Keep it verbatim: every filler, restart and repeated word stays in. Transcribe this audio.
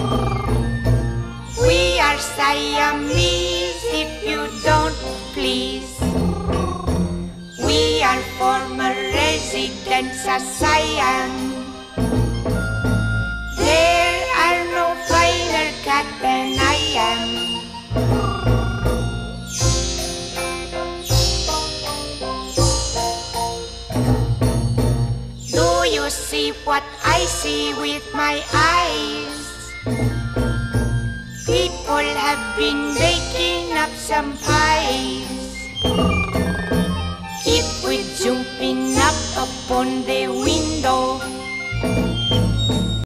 We are Siamese, if you don't please. We are former residents of Siam. There are no finer cat than I am. Do you see what I see with my eyes? People have been baking up some pies. If we jumping up upon the window,